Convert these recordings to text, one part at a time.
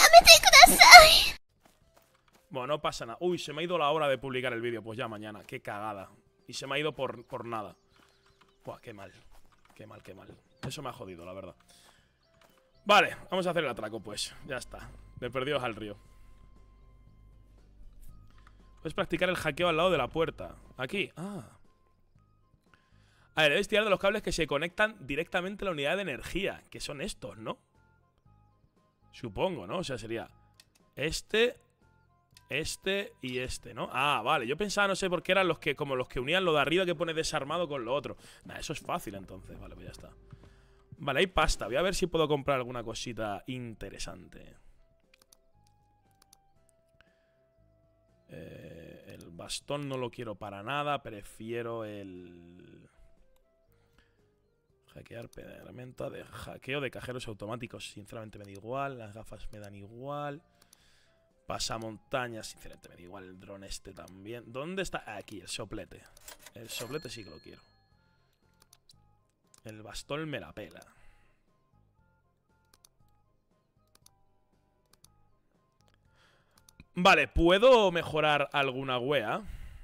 Bueno, no pasa nada. Uy, se me ha ido la hora de publicar el vídeo. Pues ya mañana. Qué cagada. Y se me ha ido por nada. Buah, qué mal. Qué mal, qué mal. Eso me ha jodido, la verdad. Vale, vamos a hacer el atraco, pues. Ya está. De perdidos al río. Puedes practicar el hackeo al lado de la puerta. Aquí. Ah. A ver, debes tirar de los cables que se conectan directamente a la unidad de energía. Que son estos, ¿no? Supongo, ¿no? O sea, sería este y este, ¿no? Ah, vale. Yo pensaba, no sé por qué eran los que, como los que unían lo de arriba que pone desarmado con lo otro. Nah, eso es fácil entonces. Vale, pues ya está. Vale, hay pasta. Voy a ver si puedo comprar alguna cosita interesante. El bastón no lo quiero para nada. Prefiero el... Hackear herramienta de hackeo de cajeros automáticos. Sinceramente me da igual. Las gafas me dan igual. Pasamontañas, sinceramente me da igual. El dron este también. ¿Dónde está? Aquí, el soplete. El soplete sí que lo quiero. El bastón me la pela. Vale, ¿puedo mejorar alguna wea?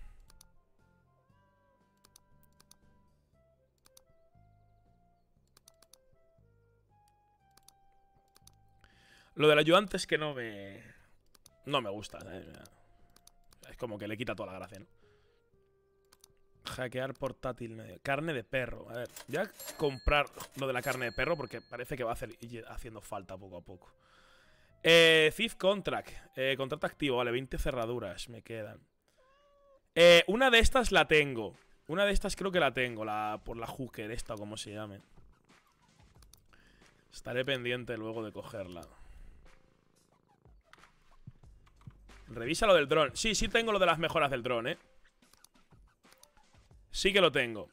Lo del ayudante es que no me gusta. Es como que le quita toda la gracia, ¿no? Hackear portátil medio. Carne de perro. A ver, voy a comprar lo de la carne de perro porque parece que va a haciendo falta poco a poco. Thief Contract. Contrato activo, vale, 20 cerraduras me quedan. Una de estas la tengo. Una de estas creo que la tengo. Por la hooker esta o como se llame. Estaré pendiente luego de cogerla. Revisa lo del dron. Sí, sí tengo lo de las mejoras del dron, ¿eh? Sí que lo tengo.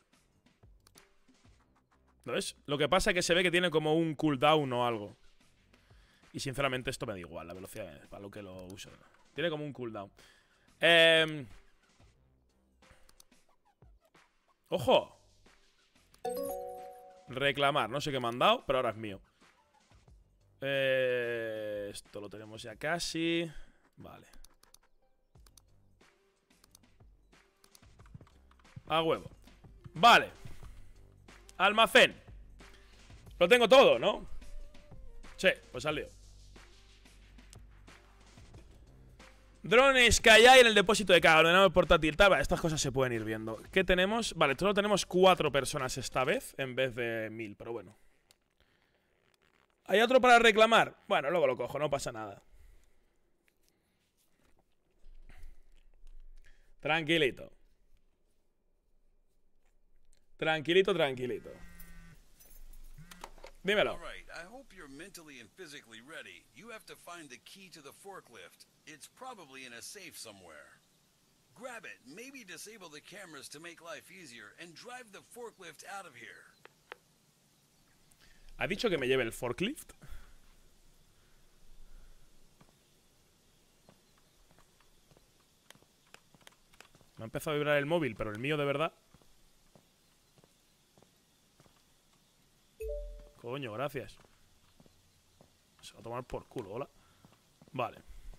¿Lo ves? Lo que pasa es que se ve que tiene como un cooldown o algo. Y sinceramente esto me da igual, la velocidad es para lo que lo uso. Tiene como un cooldown. ¡Ojo! Reclamar, no sé qué me han dado, pero ahora es mío. Esto lo tenemos ya casi. Vale. A huevo. Vale. Almacén. Lo tengo todo, ¿no? Sí, pues salió. Drones que hay en el depósito de carga, ordenador portátil, tal. Vale, estas cosas se pueden ir viendo. ¿Qué tenemos? Vale, solo tenemos 4 personas esta vez en vez de 1000, pero bueno. ¿Hay otro para reclamar? Bueno, luego lo cojo, no pasa nada. Tranquilito. Tranquilito, tranquilito. Dímelo. I hope you're mentally and physically ready. You have to find the key to the forklift. It's probably in a safe somewhere. Grab it, maybe disable the cameras to make life easier, and drive the forklift out of here. ¿Ha dicho que me lleve el forklift? Me ha empezado a vibrar el móvil, pero el mío de verdad. Coño, gracias. Se va a tomar por culo, hola. Vale.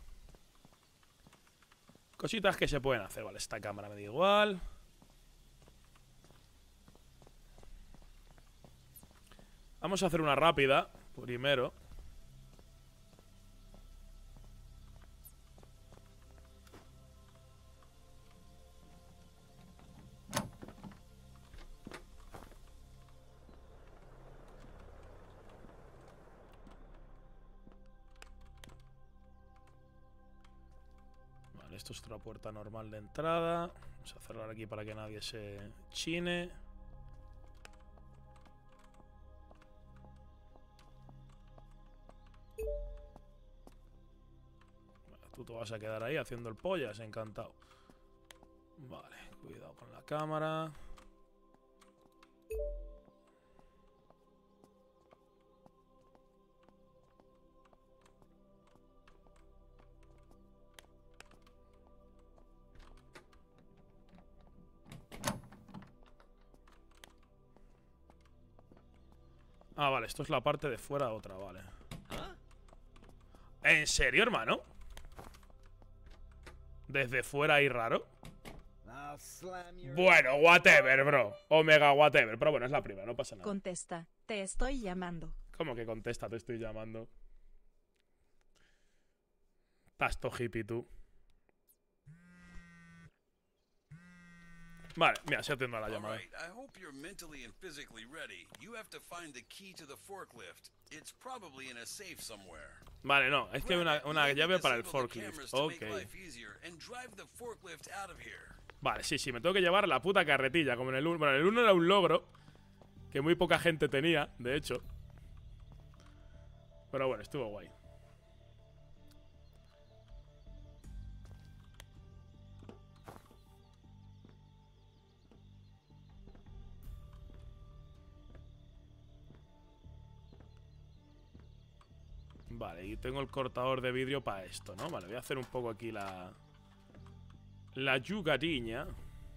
Cositas que se pueden hacer. Vale, esta cámara me da igual. Vamos a hacer una rápida primero. Vale, esto es otra puerta normal de entrada. Vamos a cerrar aquí para que nadie se chine. Tú te vas a quedar ahí haciendo el pollas, encantado. Vale, cuidado con la cámara. Ah, vale, esto es la parte de fuera otra, vale. ¿En serio, hermano? Desde fuera ahí raro. Bueno, whatever, bro. Omega, whatever. Pero bueno, es la primera, no pasa nada. Contesta, te estoy llamando. ¿Cómo que contesta? Te estoy llamando. Tasto hippie, tú. Vale, mira, se atiende la llamada. Alright, I hope you're mentally and physically ready. You have to find the key to the forklift. It's probably in a safe somewhere. Vale, no, es que hay una llave para el forklift. Ok. Vale, sí, sí, me tengo que llevar la puta carretilla. Como en el 1. Bueno, en el 1 era un logro que muy poca gente tenía, de hecho. Pero bueno, estuvo guay. Vale, y tengo el cortador de vidrio para esto, ¿no? Vale, voy a hacer un poco aquí la jugadiña.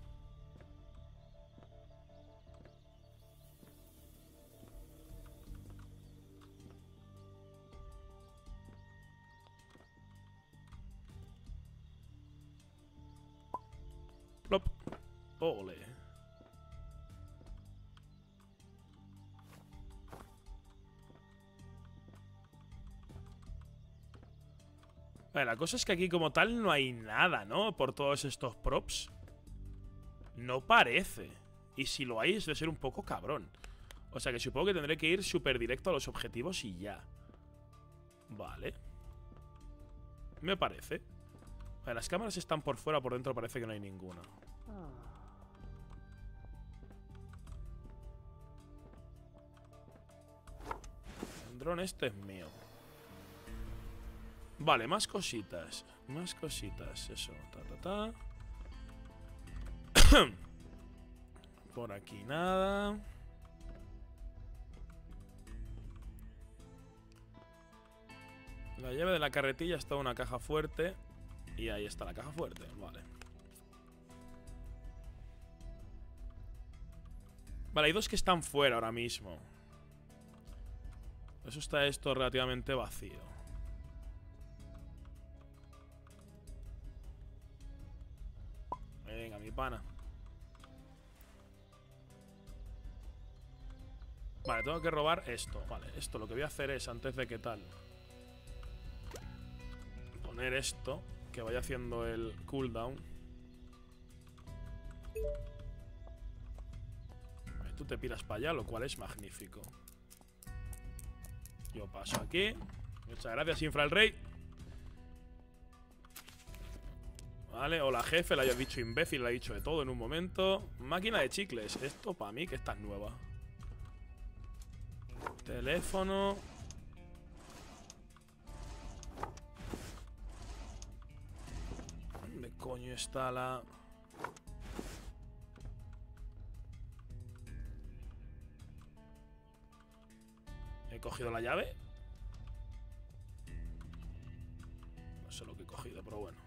Plop. Ole. Vale, la cosa es que aquí como tal no hay nada, ¿no? Por todos estos props. No parece. Y si lo hay es de ser un poco cabrón. O sea que supongo que tendré que ir súper directo a los objetivos y ya. Vale. Me parece. Vale, las cámaras están por fuera, por dentro parece que no hay ninguna. El dron este es mío. Vale, más cositas. Más cositas, eso. Por aquí nada. La llave de la carretilla está en una caja fuerte. Y ahí está la caja fuerte, vale. Vale, hay dos que están fuera ahora mismo. Eso está esto relativamente vacío. Venga, mi pana. Vale, tengo que robar esto. Vale, esto lo que voy a hacer es, antes de que tal, poner esto, que vaya haciendo el cooldown. Vale, tú te piras para allá, lo cual es magnífico. Yo paso aquí. Muchas gracias, Infra el Rey. Vale, hola jefe, le haya dicho imbécil, le ha dicho de todo en un momento. Máquina de chicles, esto para mí que esta es nueva. Teléfono. ¿Dónde coño está la...? ¿He cogido la llave? No sé lo que he cogido, pero bueno.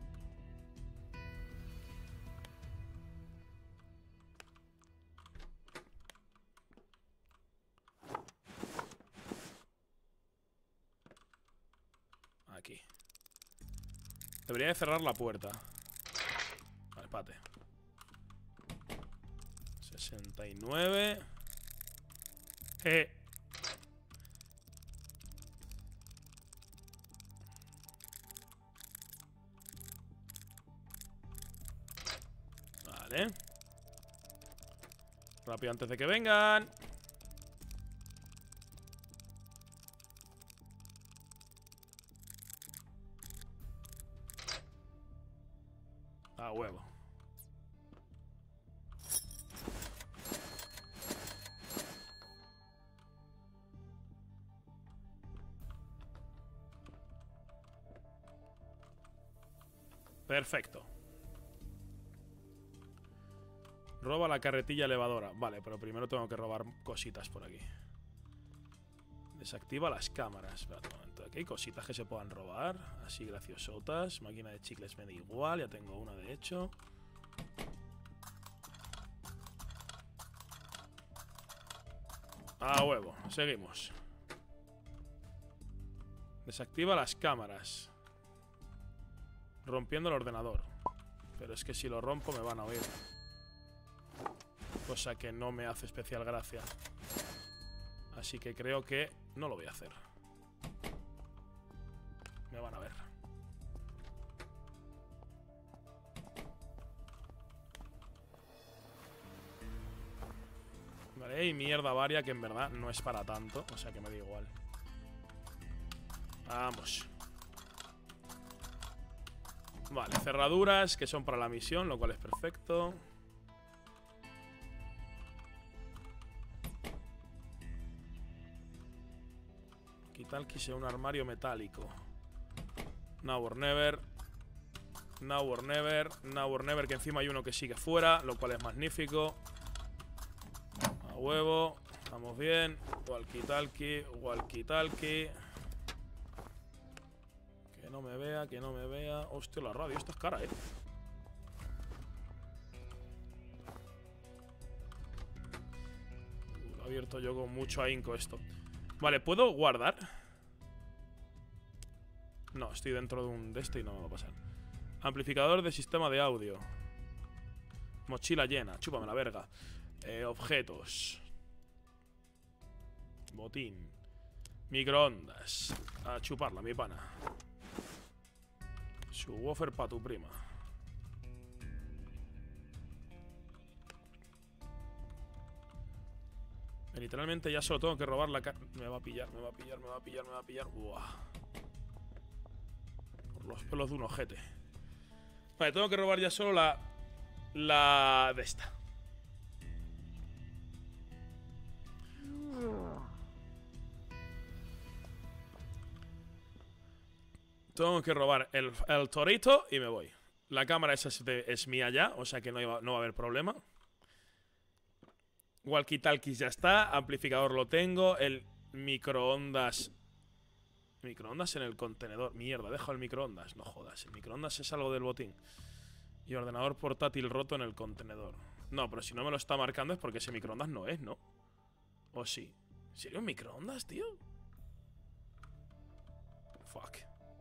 Aquí. Debería de cerrar la puerta. Vale, espérate. 69. Vale. Rápido antes de que vengan. A huevo. Perfecto. Roba la carretilla elevadora. Vale, pero primero tengo que robar cositas por aquí. Desactiva las cámaras. Espérate un momento. Aquí hay cositas que se puedan robar. Así graciosotas. Máquina de chicles me da igual. Ya tengo una de hecho. A huevo. Seguimos. Desactiva las cámaras. Rompiendo el ordenador. Pero es que si lo rompo me van a oír. Cosa que no me hace especial gracia. Así que creo que no lo voy a hacer. Me van a ver. Vale, y mierda varia que en verdad no es para tanto. O sea que me da igual. Vamos. Vale, cerraduras que son para la misión, lo cual es perfecto. Quitar que sea un armario metálico. Now or never. Now or never. Now or never, que encima hay uno que sigue fuera, lo cual es magnífico. A huevo. Estamos bien. Walkie-talkie. Walkie-talkie. Que no me vea, que no me vea. Hostia, la radio, esta es cara, Lo he abierto yo con mucho ahínco esto. Vale, ¿puedo guardar? No, estoy dentro de un de este y no me va a pasar. Amplificador de sistema de audio. Mochila llena, chúpame la verga. Objetos. Botín. Microondas. A chuparla, mi pana. Subwoofer pa' tu prima. Literalmente ya solo tengo que robar la carne. Me va a pillar, me va a pillar, me va a pillar, me va a pillar. Buah. Por los pelos de un ojete. Vale, tengo que robar ya solo la de esta. Tengo que robar el torito y me voy. La cámara esa es mía ya, o sea que no va a haber problema. Walkie-talkies ya está. Amplificador lo tengo. El microondas. Microondas en el contenedor. Mierda, dejo el microondas. No jodas, el microondas es algo del botín. Y ordenador portátil roto en el contenedor. No, pero si no me lo está marcando es porque ese microondas no es, ¿no? ¿O sí? ¿En serio un microondas, tío? Fuck.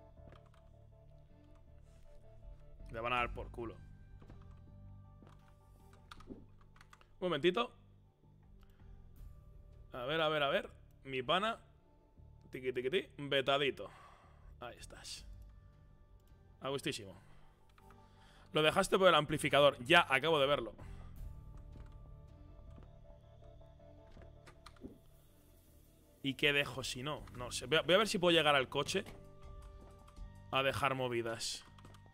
Le van a dar por culo. Un momentito. A ver, a ver, a ver. Mi pana. Tiqui, tiqui, tiqui. Vetadito. Ahí estás. A gustísimo. Lo dejaste por el amplificador. Ya, acabo de verlo. ¿Y qué dejo si no? No sé. Voy a ver si puedo llegar al coche a dejar movidas.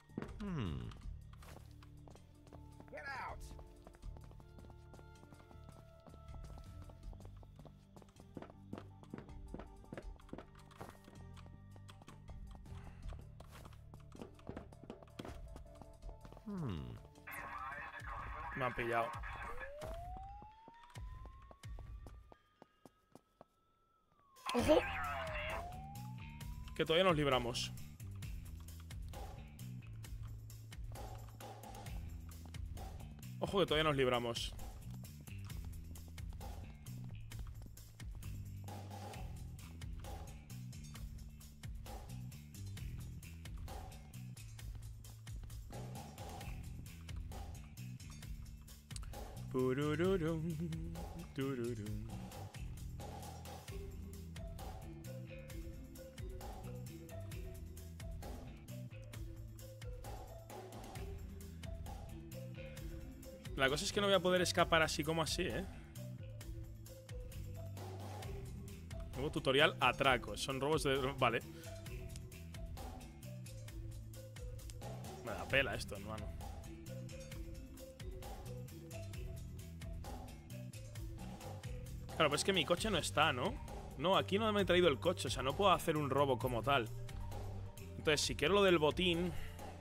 Me han pillado. ¡Ojo! Que todavía nos libramos. Ojo que todavía nos libramos. Purururum, tururum. La cosa es que no voy a poder escapar así como así, Nuevo tutorial, atracos. Son robos de... Vale. Me da pela esto, hermano. Claro, pues es que mi coche no está, ¿no? No, aquí no me he traído el coche. O sea, no puedo hacer un robo como tal. Entonces, si quiero lo del botín...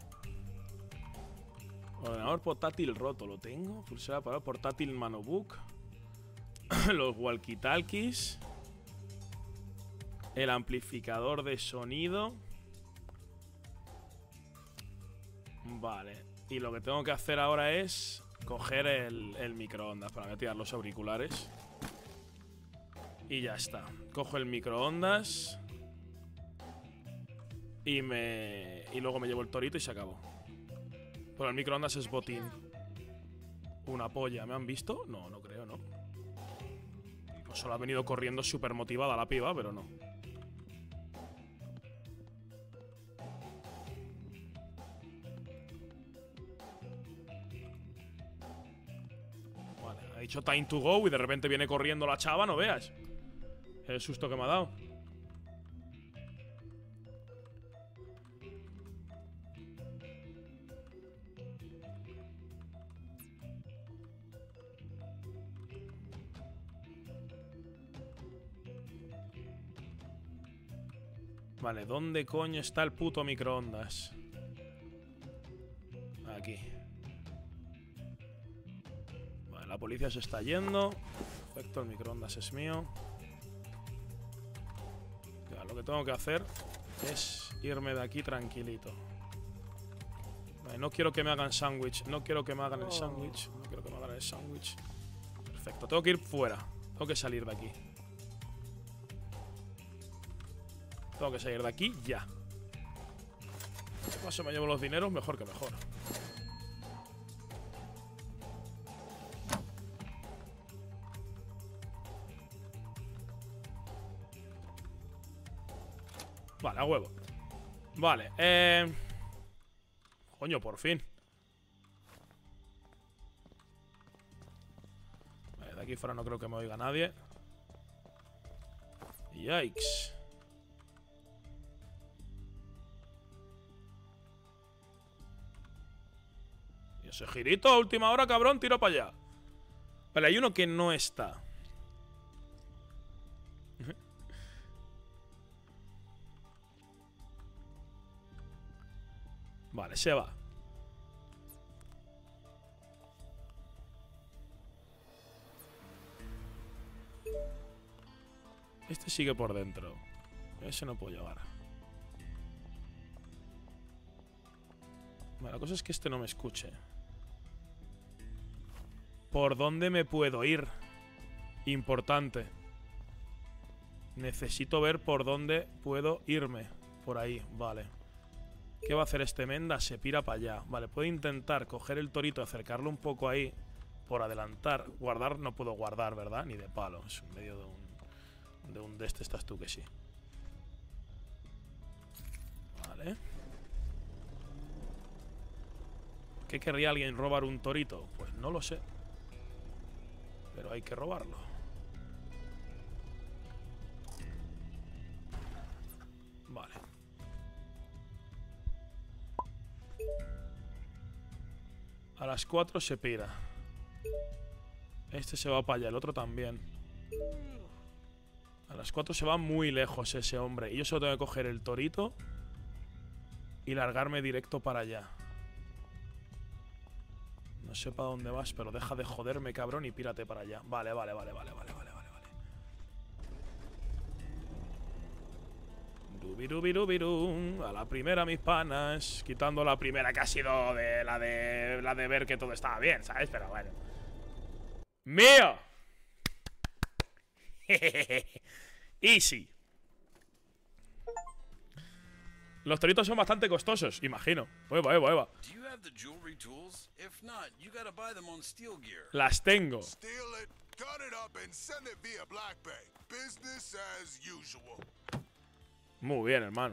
Ordenador portátil roto, ¿lo tengo? Pulsera para portátil Manobook. Los walkie-talkies. El amplificador de sonido. Vale. Y lo que tengo que hacer ahora es coger el microondas para tirar los auriculares. Y ya está. Cojo el microondas. y luego me llevo el torito y se acabó. Pero el microondas es botín. Una polla. ¿Me han visto? No, no creo, ¿no? Pues solo ha venido corriendo súper motivada la piba, pero no. Vale, ha dicho time to go y de repente viene corriendo la chava, no veas. El susto que me ha dado. Vale, ¿dónde coño está el puto microondas? Aquí. Vale, la policía se está yendo. Perfecto, el microondas es mío. Ya, lo que tengo que hacer es irme de aquí tranquilito. Vale, no quiero que me hagan sándwich. No quiero que me hagan el sándwich. No quiero que me hagan el sándwich. Perfecto, tengo que ir fuera. Tengo que salir de aquí. Tengo que salir de aquí ya. Si paso me llevo los dineros, mejor que mejor. Vale, a huevo. Vale, coño, por fin. Vale, de aquí fuera no creo que me oiga nadie. Yikes. Y ese girito a última hora, cabrón, tiro para allá. Vale, hay uno que no está. Vale, se va. Este sigue por dentro. Ese no puedo llevar. Vale, la cosa es que este no me escuche. ¿Por dónde me puedo ir? Importante. Necesito ver por dónde puedo irme. Por ahí, vale. ¿Qué va a hacer este Menda? Se pira para allá. Vale, puedo intentar coger el torito, acercarlo un poco ahí. Por adelantar. Guardar no puedo guardar, ¿verdad? Ni de palo. Es en medio de un de este estás tú que sí. Vale. ¿Qué querría alguien robar un torito? Pues no lo sé. Pero hay que robarlo. Vale. A las 4 se pira. Este se va para allá, el otro también. A las 4 se va muy lejos ese hombre. Y yo solo tengo que coger el torito y largarme directo para allá. No sé para dónde vas, pero deja de joderme, cabrón, y pírate para allá. Vale. Dubirubirubirum. A la primera, mis panas. Quitando la primera que ha sido de la de ver que todo estaba bien, ¿sabes? Pero bueno. ¡Mío! Easy. Los toritos son bastante costosos, imagino. Eva. Las tengo. Muy bien, hermano.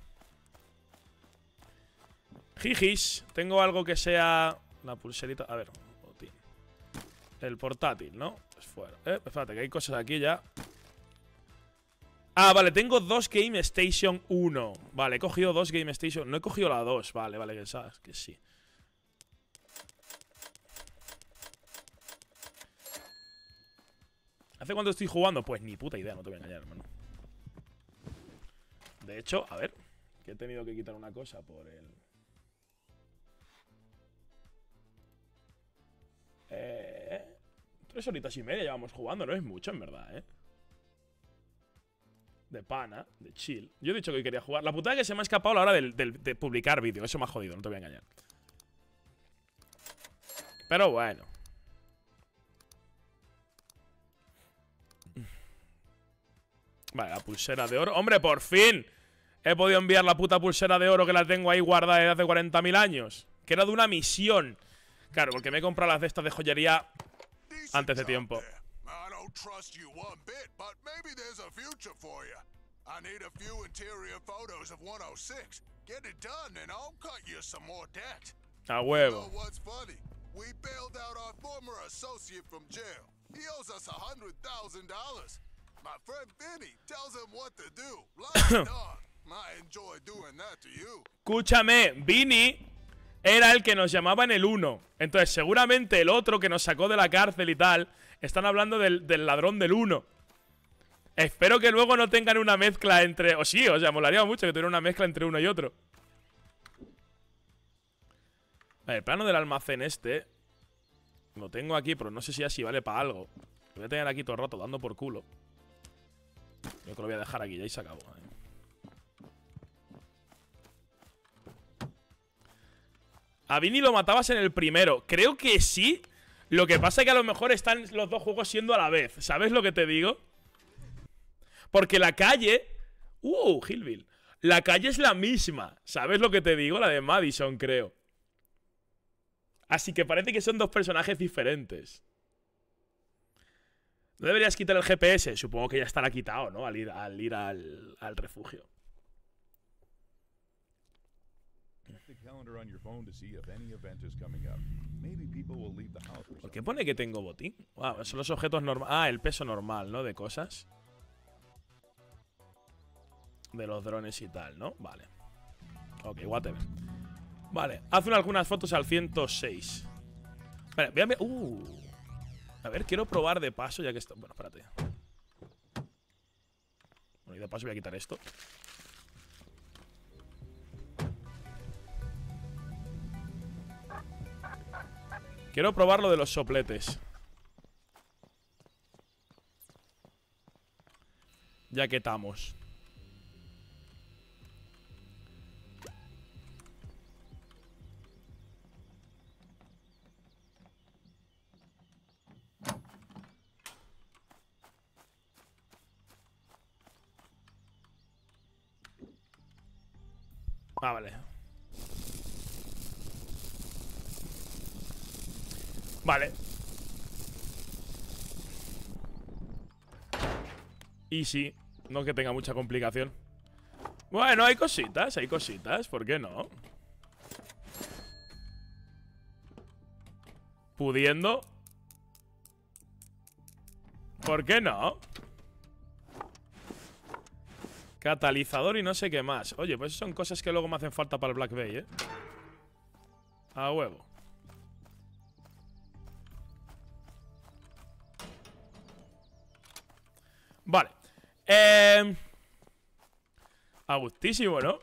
Jijis. Tengo algo que sea... La pulserita... A ver, botín. El portátil, ¿no? Pues fuera. Espérate, que hay cosas aquí ya. Ah, vale, tengo 2 Game Station 1. Vale, he cogido 2 Game Station. No he cogido la 2. Vale, que sabes que sí. ¿Hace cuánto estoy jugando? Pues ni puta idea, no te voy a engañar, hermano. De hecho, a ver, que he tenido que quitar una cosa por el... 3 horitas y media llevamos jugando, no es mucho en verdad, ¿eh? De pana, de chill. Yo he dicho que hoy quería jugar. La putada es que se me ha escapado la hora de publicar vídeo. Eso me ha jodido, no te voy a engañar. Pero bueno. Vale, la pulsera de oro. ¡Hombre, por fin! he podido enviar la puta pulsera de oro que la tengo ahí guardada desde hace 40.000 años. Que era de una misión. Claro, porque me he comprado las de estas de joyería antes de tiempo. A huevo. Escúchame, Vinny era el que nos llamaba en el 1. Entonces seguramente el otro que nos sacó de la cárcel y tal, están hablando del ladrón del 1. Espero que luego no tengan una mezcla entre... O sí, o sea, molaría mucho que tuviera una mezcla entre uno y otro. Vale, el plano del almacén este lo tengo aquí, pero no sé si así vale para algo. Lo voy a tener aquí todo el rato dando por culo. Yo que lo voy a dejar aquí, ya y se acabó. A Vinny lo matabas en el primero. Creo que sí. Lo que pasa es que a lo mejor están los dos juegos siendo a la vez. ¿Sabes lo que te digo? Porque la calle... Hillville. La calle es la misma. ¿Sabes lo que te digo? La de Madison, creo. Así que parece que son dos personajes diferentes. ¿No deberías quitar el GPS? Supongo que ya estará quitado, ¿no? Al ir al refugio. ¿Por qué pone que tengo botín? Wow, son los objetos normales. Ah, el peso normal, ¿no? De cosas. De los drones y tal, ¿no? Vale. Ok, whatever. Vale, haz algunas fotos al 106. Vale, voy a ver... A ver, quiero probar de paso ya que está... Bueno, espérate. Bueno, y de paso voy a quitar esto. Quiero probar lo de los sopletes. Ya que estamos. Ah, vale. Vale. Easy. No que tenga mucha complicación. Bueno, hay cositas, hay cositas. ¿Por qué no? Pudiendo. ¿Por qué no? Catalizador y no sé qué más. Oye, pues son cosas que luego me hacen falta para el Black Bay, ¿eh? A huevo. Vale. A gustísimo, ¿no?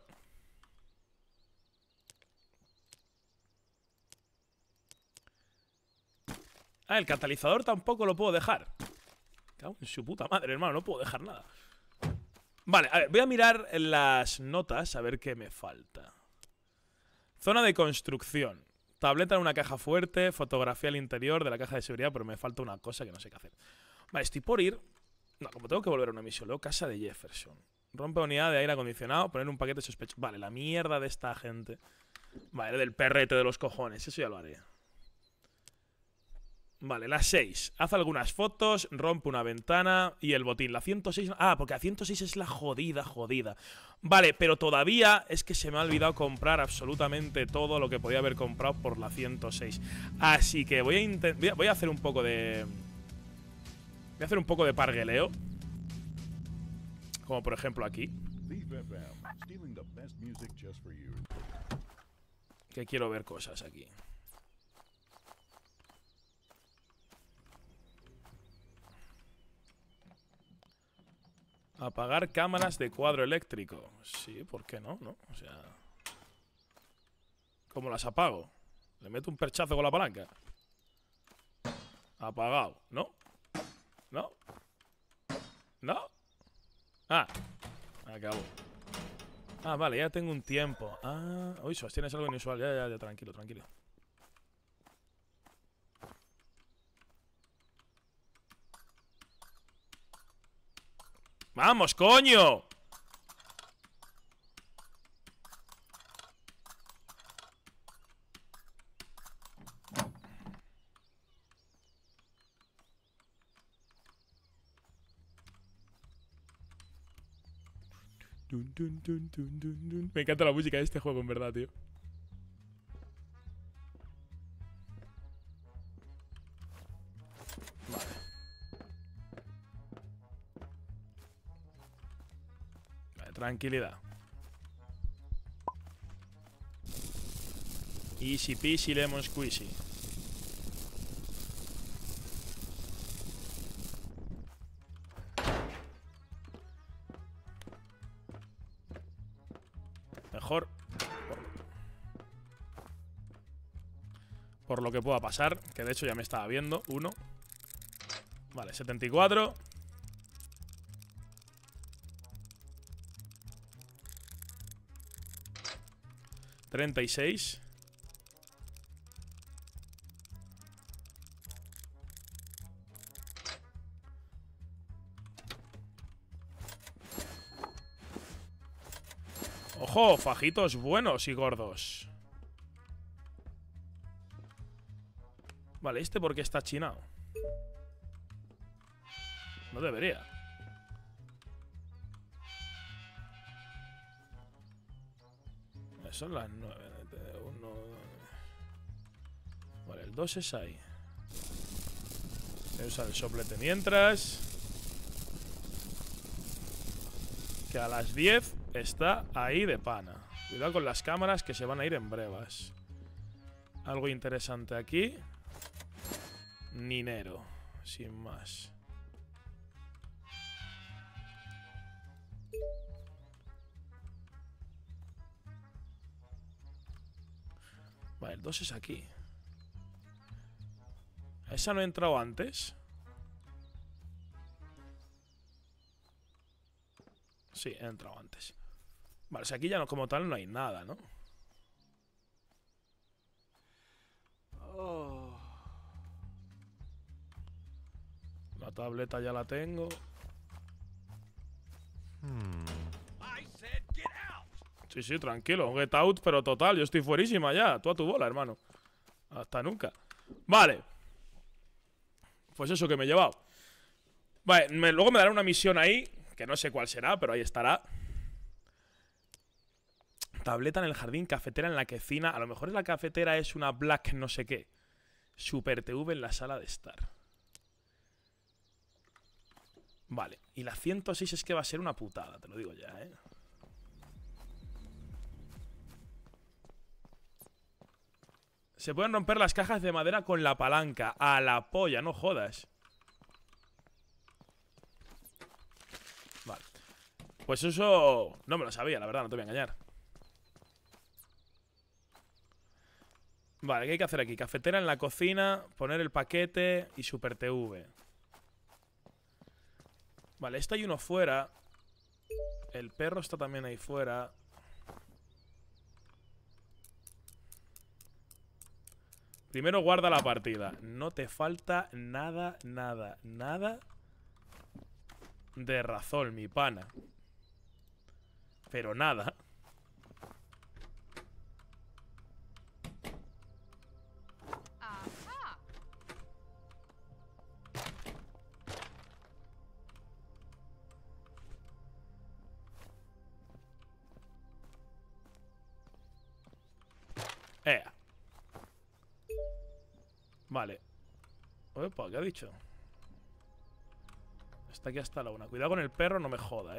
Ah, el catalizador tampoco lo puedo dejar. Cago en su puta madre, hermano. No puedo dejar nada. Vale, a ver, voy a mirar en las notas a ver qué me falta. Zona de construcción. Tableta en una caja fuerte. Fotografía al interior de la caja de seguridad. Pero me falta una cosa que no sé qué hacer. Vale, estoy por ir. No, como tengo que volver a una misión. Luego, casa de Jefferson. Rompe unidad de aire acondicionado. Poner un paquete sospechoso. Vale, la mierda de esta gente. Vale, del perrete de los cojones. Eso ya lo haré. Vale, la 6. Haz algunas fotos, rompe una ventana y el botín. La 106... Ah, porque la 106 es la jodida. Vale, pero todavía es que se me ha olvidado comprar absolutamente todo lo que podía haber comprado por la 106. Así que voy a hacer un poco de... Voy a hacer un poco de pargueleo. Como por ejemplo aquí. Que quiero ver cosas aquí. Apagar cámaras de cuadro eléctrico. Sí, ¿por qué no? ¿No? O sea... ¿Cómo las apago? ¿Le meto un perchazo con la palanca? Apagado. ¿No? ¿No? ¿No? Ah. Acabó. Ah, vale, ya tengo un tiempo. Ah, uy, Sebastián, es algo inusual. Ya, tranquilo, tranquilo. ¡Vamos, coño! Me encanta la música de este juego, en verdad, tío. Vale. Vale, tranquilidad. Easy peasy lemon squeezy. Mejor por lo que pueda pasar, que de hecho ya me estaba viendo. Uno. Vale, 74. $36. ¡Ojo! Fajitos buenos y gordos. Vale, ¿este por qué está chinado? No debería. Son las 9. Vale, el 2 es ahí. Voy a usar el soplete mientras. Que a las 10 está ahí de pana. Cuidado con las cámaras que se van a ir en brevas. Algo interesante aquí. Ninero. Sin más. Vale, el 2 es aquí. ¿A esa no he entrado antes? Sí, he entrado antes. Vale, o sea, aquí ya no, como tal no hay nada, ¿no? La tableta ya la tengo. Sí, sí, tranquilo. Get out, pero total, yo estoy fuerísima ya. Tú a tu bola, hermano. Hasta nunca. Vale. Pues eso que me he llevado. Vale, luego me dará una misión ahí, que no sé cuál será, pero ahí estará. Tableta en el jardín, cafetera en la cocina. A lo mejor la cafetera es una Black no sé qué. Super TV en la sala de estar. Vale, y la 106 es que va a ser una putada, te lo digo ya, ¿eh? Se pueden romper las cajas de madera con la palanca. A la polla, no jodas. Vale. Pues eso no me lo sabía, la verdad, no te voy a engañar. Vale, ¿qué hay que hacer aquí? Cafetera en la cocina, poner el paquete y Super TV. Vale, este hay uno fuera. El perro está también ahí fuera. Primero guarda la partida. No te falta nada, nada, nada de razón, mi pana. Pero nada. Vale. Opa, ¿qué ha dicho? Está aquí hasta la 1. Cuidado con el perro, no me joda,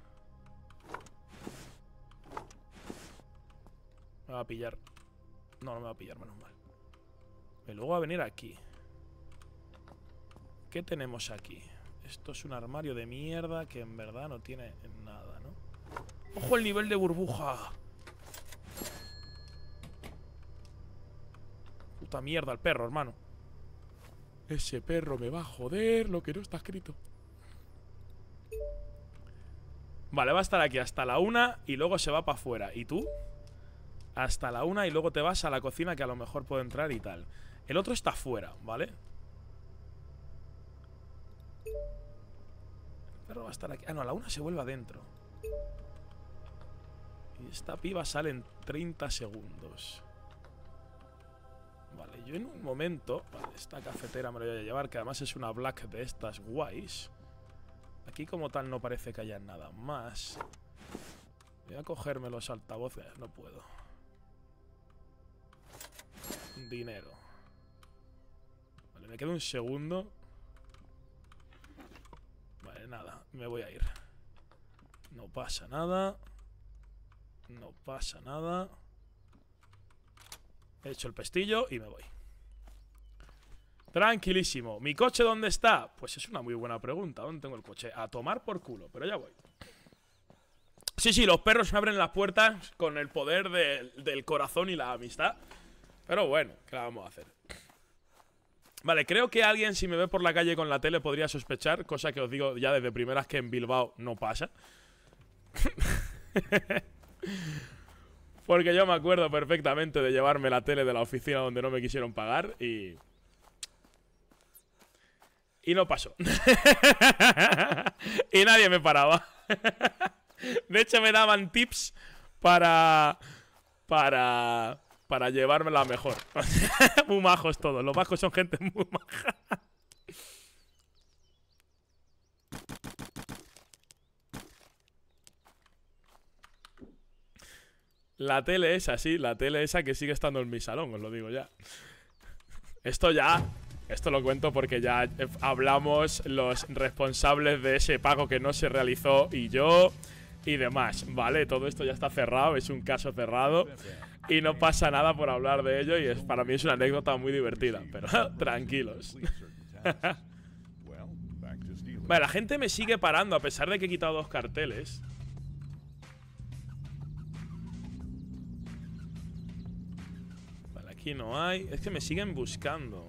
Me va a pillar. No, no me va a pillar, menos mal. Y luego va a venir aquí. ¿Qué tenemos aquí? Esto es un armario de mierda que en verdad no tiene nada, ¿no? ¡Ojo el nivel de burbuja! Puta mierda el perro, hermano. Ese perro me va a joder lo que no está escrito. Vale, va a estar aquí hasta la 1 y luego se va para afuera. ¿Y tú? Hasta la 1 y luego te vas a la cocina, que a lo mejor puedo entrar y tal. El otro está fuera, ¿vale? El perro va a estar aquí. Ah, no, a la 1 se vuelve adentro. Y esta piba sale en 30 segundos. Vale, yo en un momento... Vale, esta cafetera me la voy a llevar, que además es una Black de estas guays. Aquí como tal no parece que haya nada más. Voy a cogerme los altavoces. No puedo. Dinero. Vale, me queda un segundo. Vale, nada. Me voy a ir. No pasa nada. No pasa nada. He hecho el pestillo y me voy. Tranquilísimo. ¿Mi coche dónde está? Pues es una muy buena pregunta. ¿Dónde tengo el coche? A tomar por culo, pero ya voy. Sí, sí, los perros me abren las puertas con el poder del corazón y la amistad. Pero bueno, ¿qué la vamos a hacer? Vale, creo que alguien, si me ve por la calle con la tele, podría sospechar. Cosa que os digo ya desde primeras que en Bilbao no pasa. Porque yo me acuerdo perfectamente de llevarme la tele de la oficina donde no me quisieron pagar y no pasó. Y nadie me paraba. De hecho me daban tips para llevármela mejor. Muy majos todos. Los majos son gente muy maja. La tele esa, sí, la tele esa que sigue estando en mi salón, os lo digo ya. Esto lo cuento porque ya hablamos los responsables de ese pago que no se realizó y yo y demás, ¿vale? Todo esto ya está cerrado, es un caso cerrado y no pasa nada por hablar de ello y para mí es una anécdota muy divertida, pero tranquilos. Vale, la gente me sigue parando a pesar de que he quitado 2 carteles. Vale, aquí no hay. Es que me siguen buscando.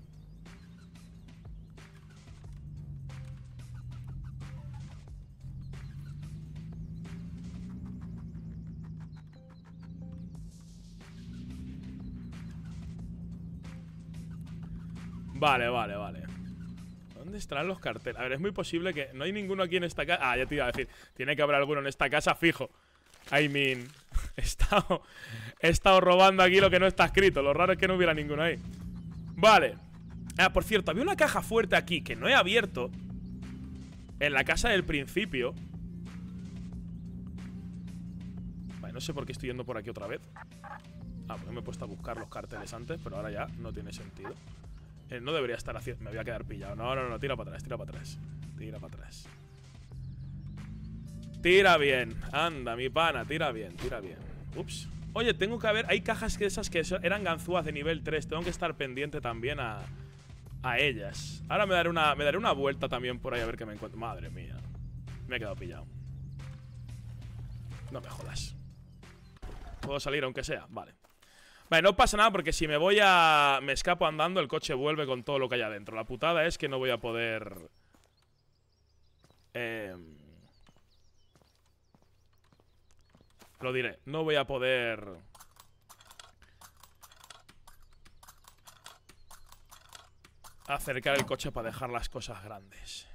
Vale. ¿Dónde estarán los carteles? A ver, es muy posible que... No hay ninguno aquí en esta casa. Ah, ya te iba a decir. Tiene que haber alguno en esta casa fijo. I mean... He estado robando aquí lo que no está escrito. Lo raro es que no hubiera ninguno ahí. Vale. Ah, por cierto, había una caja fuerte aquí que no he abierto. En la casa del principio. Vale, no sé por qué estoy yendo por aquí otra vez. Ah, porque me he puesto a buscar los carteles antes, pero ahora ya no tiene sentido. No debería estar haciendo... Me voy a quedar pillado. No, tira para atrás, tira para atrás. Tira para atrás. Tira bien. Anda, mi pana, tira bien, tira bien. Ups. Oye, tengo que ver... Hay cajas que esas que eran ganzúas de nivel 3. Tengo que estar pendiente también a ellas. Ahora me daré una vuelta también por ahí a ver qué me encuentro. Madre mía. Me he quedado pillado. No me jodas. ¿Puedo salir aunque sea? Vale. Vale, no pasa nada porque si me escapo andando, el coche vuelve con todo lo que hay adentro. La putada es que no voy a poder... Lo diré. No voy a poder... acercar el coche para dejar las cosas grandes.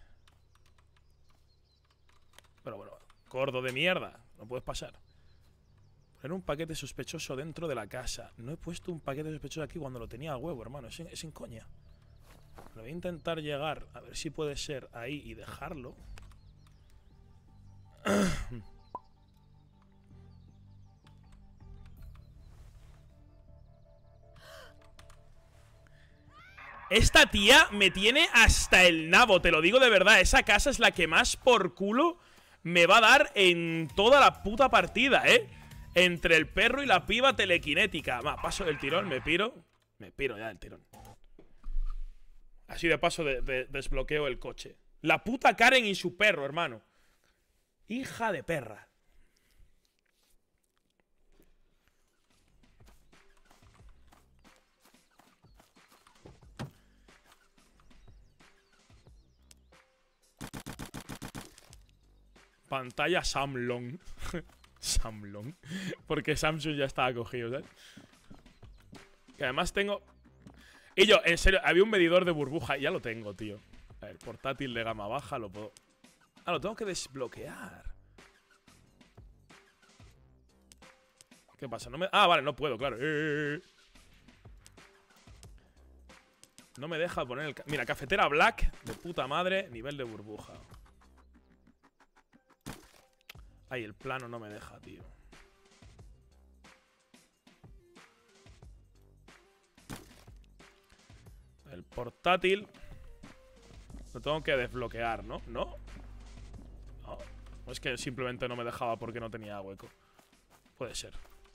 Pero bueno, gordo de mierda. No puedes pasar. Poner un paquete sospechoso dentro de la casa. No he puesto un paquete sospechoso aquí cuando lo tenía a huevo, hermano. Es en coña. Lo voy a intentar llegar. A ver si puede ser ahí y dejarlo. Esta tía me tiene hasta el nabo. Te lo digo de verdad. Esa casa es la que más por culo me va a dar en toda la puta partida, Entre el perro y la piba telequinética. Va, paso del tirón, me piro. Me piro ya del tirón. Así de paso desbloqueo el coche. La puta Karen y su perro, hermano. Hija de perra. Pantalla Samlong. Samlong. Porque Samsung ya estaba cogido, ¿sabes? Que además tengo... Y yo, en serio, había un medidor de burbuja. Ya lo tengo, tío. A ver, portátil de gama baja, lo puedo... Ah, lo tengo que desbloquear. ¿Qué pasa? No me... Ah, vale, no puedo, claro. No me deja poner el... Mira, cafetera black, de puta madre, nivel de burbuja. Ay, el plano no me deja, tío. El portátil lo tengo que desbloquear, ¿no? ¿No? No. Es que simplemente no me dejaba porque no tenía hueco. Puede ser.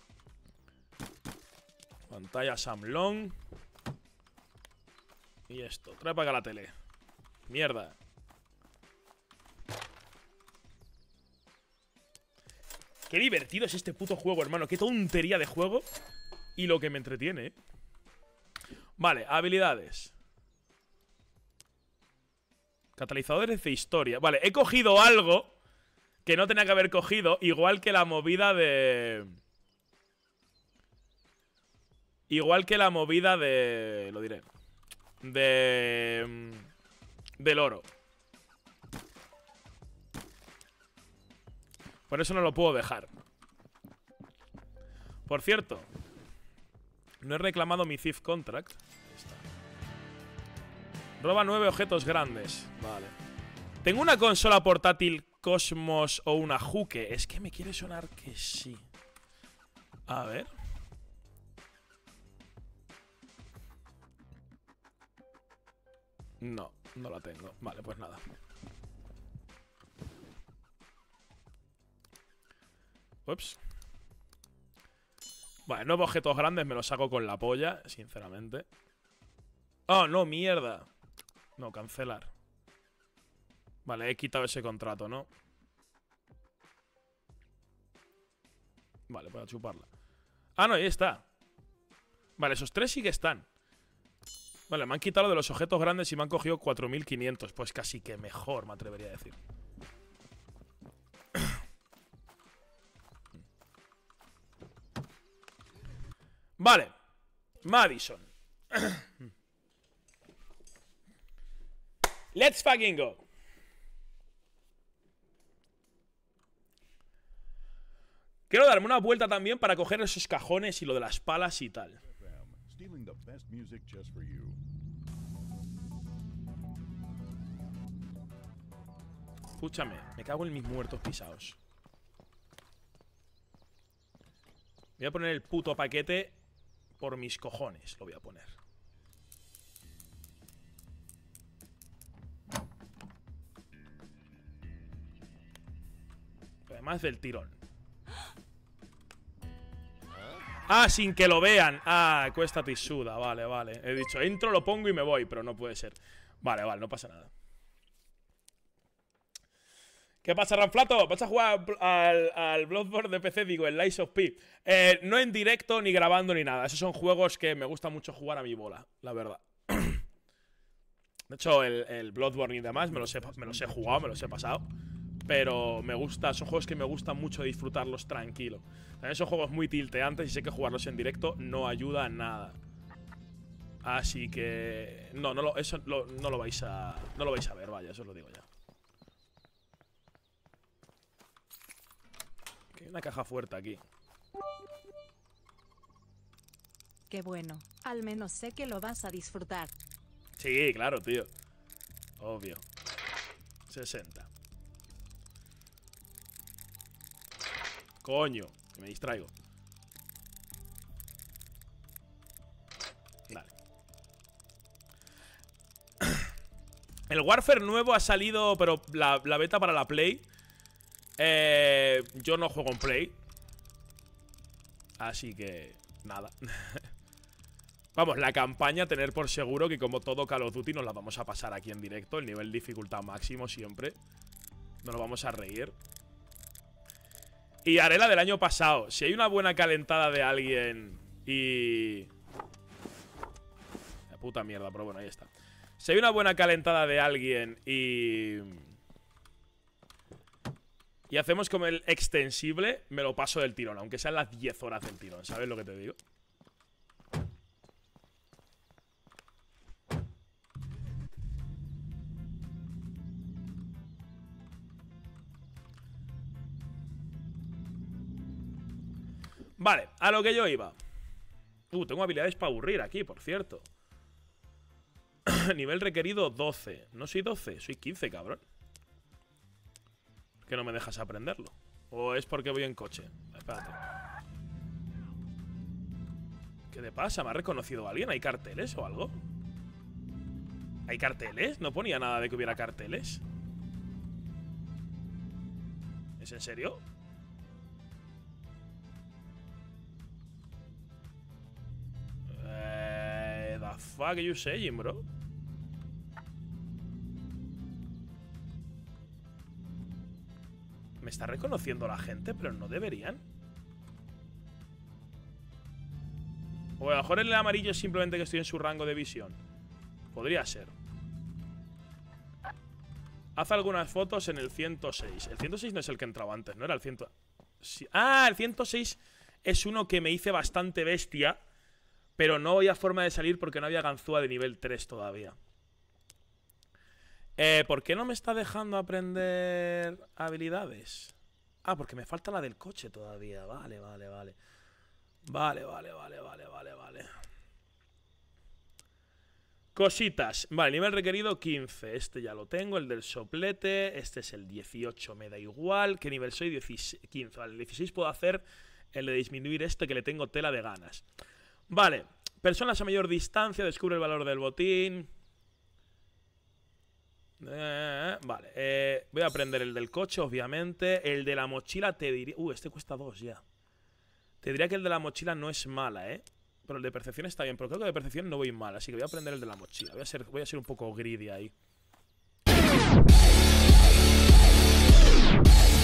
Pantalla Samlong. Y esto. Trae para acá la tele. Mierda. Qué divertido es este puto juego, hermano. Qué tontería de juego. Y lo que me entretiene, ¿eh? Vale, habilidades. Catalizadores de historia. Vale, he cogido algo que no tenía que haber cogido. Igual que la movida de... Igual que la movida de... Lo diré. Del oro. Por eso no lo puedo dejar. Por cierto, no he reclamado mi Thief Contract. Ahí está. Roba 9 objetos grandes. Vale. Tengo una consola portátil Cosmos o una Juke. Es que me quiere sonar que sí. A ver. No, no la tengo. Vale, pues nada. Ups. Vale, 9 objetos grandes me los saco con la polla, sinceramente. Oh, no, mierda. No, cancelar. Vale, he quitado ese contrato, ¿no? Vale, para chuparla. Ah, no, ahí está. Vale, esos 3 sí que están. Vale, me han quitado lo de los objetos grandes y me han cogido 4500. Pues casi que mejor, me atrevería a decir. Vale. Madison. Let's fucking go. Quiero darme una vuelta también para coger esos cajones y lo de las palas y tal. Escúchame, me cago en mis muertos pisados. Voy a poner el puto paquete por mis cojones, lo voy a poner. Además del tirón. Ah, sin que lo vean. Ah, cuesta tisuda, vale, vale. He dicho, entro, lo pongo y me voy, pero no puede ser. Vale, vale, no pasa nada. ¿Qué pasa, Ranflato? ¿Vas a jugar al Bloodborne de PC? Digo, el Lies of P. No en directo, ni grabando, ni nada. Esos son juegos que me gusta mucho jugar a mi bola, la verdad. De hecho, el Bloodborne y demás me los he jugado, me los he pasado. Pero me gusta, son juegos que me gusta mucho disfrutarlos tranquilo. También son juegos muy tilteantes y sé que jugarlos en directo no ayuda a nada. Así que... No, no lo vais a ver, vaya, eso os lo digo ya. Hay una caja fuerte aquí. Qué bueno, al menos sé que lo vas a disfrutar. Sí, claro, tío. Obvio. 60. Coño, que me distraigo. Vale. El Warfare nuevo ha salido, pero la beta para la Play. Yo no juego en Play. Así que... nada. Vamos, la campaña, tener por seguro que como todo Call of Duty nos la vamos a pasar aquí en directo. El nivel de dificultad máximo siempre. Nos lo vamos a reír. Y haré la del año pasado. Si hay una buena calentada de alguien y... La puta mierda, pero bueno, ahí está. Si hay una buena calentada de alguien y hacemos como el extensible, me lo paso del tirón, aunque sean las 10 horas del tirón. ¿Sabes lo que te digo? Vale, a lo que yo iba. Tengo habilidades para aburrir aquí, por cierto. Nivel requerido 12. No soy 12, soy 15, cabrón. Que no me dejas aprenderlo. ¿O es porque voy en coche? Espérate. ¿Qué te pasa? ¿Me ha reconocido alguien? ¿Hay carteles o algo? ¿Hay carteles? No ponía nada de que hubiera carteles. ¿Es en serio? The fuck are you saying, bro? Me está reconociendo la gente, pero no deberían. O a lo mejor el amarillo es simplemente que estoy en su rango de visión. Podría ser. Haz algunas fotos en el 106. El 106 no es el que entraba antes, ¿no? Era el 100... Sí. Ah, el 106 es uno que me hice bastante bestia, pero no había forma de salir porque no había ganzúa de nivel 3 todavía. ¿Por qué no me está dejando aprender habilidades? Ah, porque me falta la del coche todavía. Vale. Vale. Cositas. Vale, nivel requerido 15. Este ya lo tengo, el del soplete. Este es el 18, me da igual. ¿Qué nivel soy? 15. Vale, el 16 puedo hacer el de disminuir este, que le tengo tela de ganas. Vale, personas a mayor distancia. Descubre el valor del botín. Vale, voy a aprender el del coche, obviamente. El de la mochila te diría... este cuesta 2 ya. Te diría que el de la mochila no es mala, pero el de percepción está bien. Pero creo que de percepción no voy mal, así que voy a aprender el de la mochila. Voy a ser un poco greedy ahí.